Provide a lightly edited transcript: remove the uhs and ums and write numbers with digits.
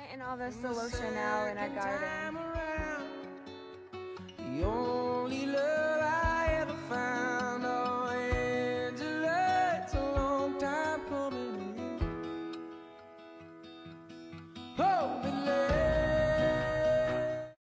planting all this celosia now in our garden.